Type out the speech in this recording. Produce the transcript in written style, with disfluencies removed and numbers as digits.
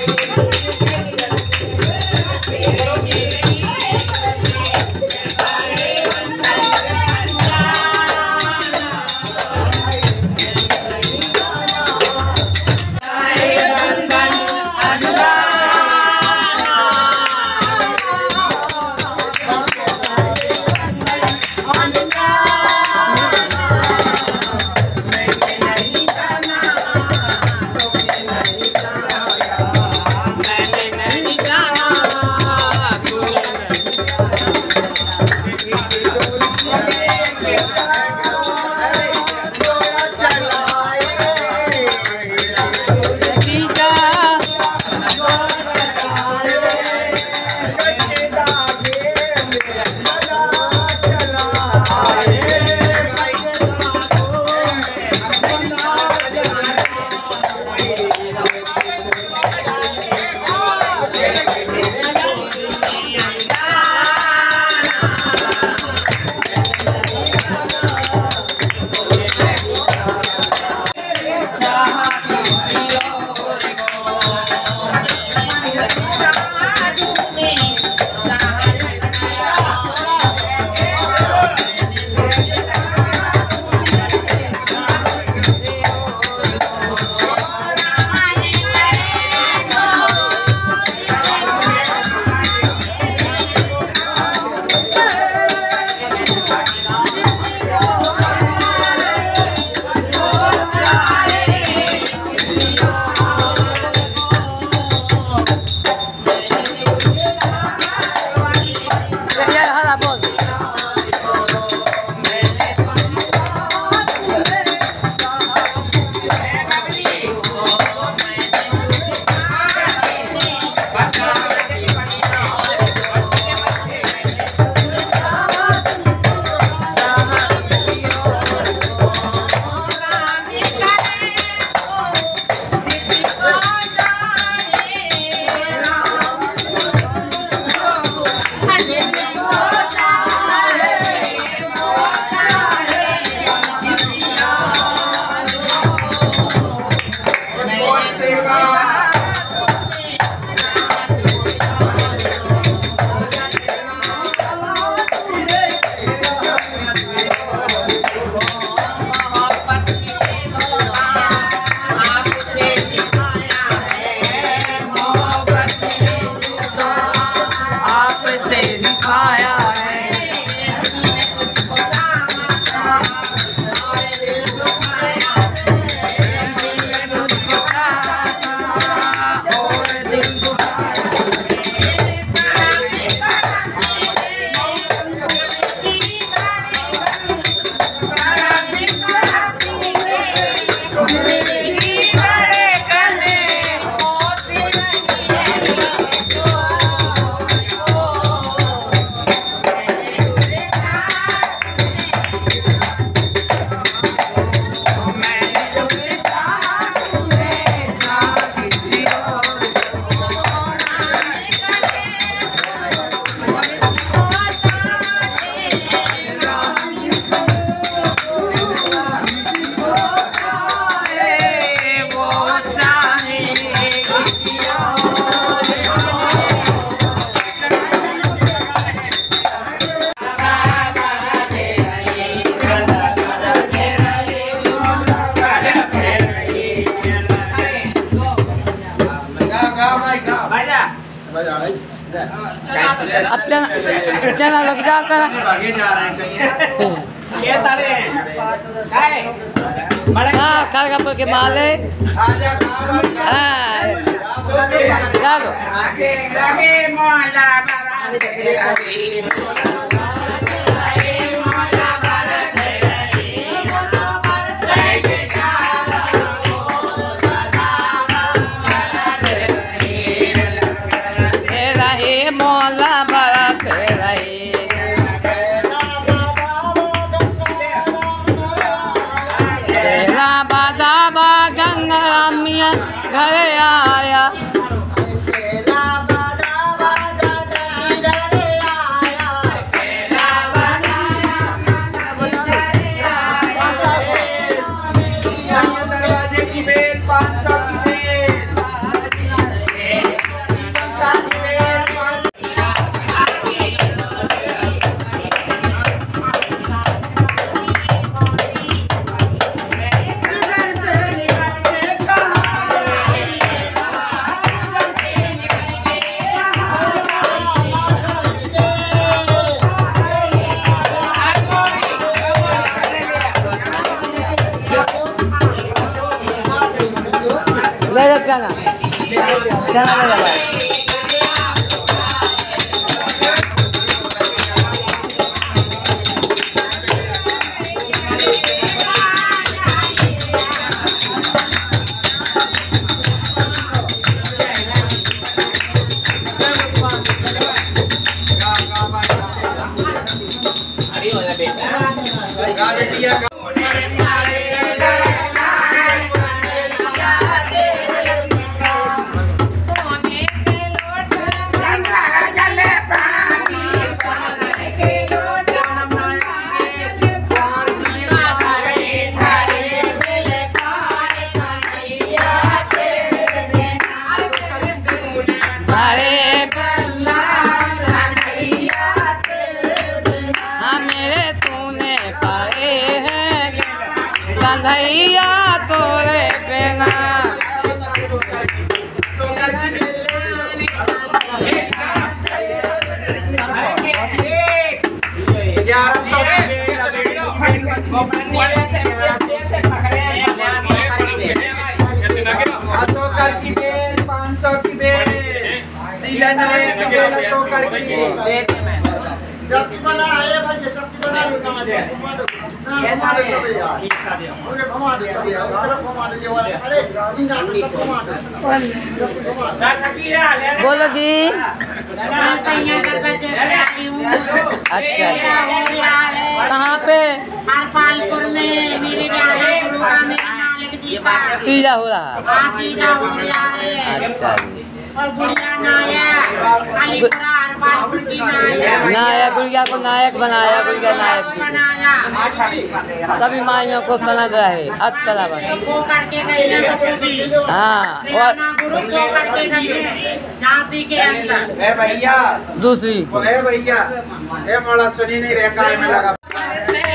अब चला लग जाकर आगे जा रहे हैं कहीं हाँ खड़गा के माले हाँ जागो मोला बरस रही तेरा बादाबा गंगा मिया घर आया ले चना चना ले भाई। कन्हैया तोरे बिना की बेल 500 की बेल सीधा सबकी बना है भाई सबकी बना घुमा दो बोलो जी। अच्छा कहाँ पे? हरपालपुर में मेरे गुरु का मेरा तीजा हो रहा। तीजा हो रहा है। अच्छा और गुड़िया नायक अलीपुरा हरपालपुर की नायक गुड़िया को नायक बनाया, गुड़िया नायक बनाया। सभी माइयों को सनद रहे अच्छा बने। वो करके गई हाँ और गुरु को करके गई है झांसी के अंदर। ए भैया दूसरी ए भैया ए मोड़ा सुनी नहीं रेखा में लगा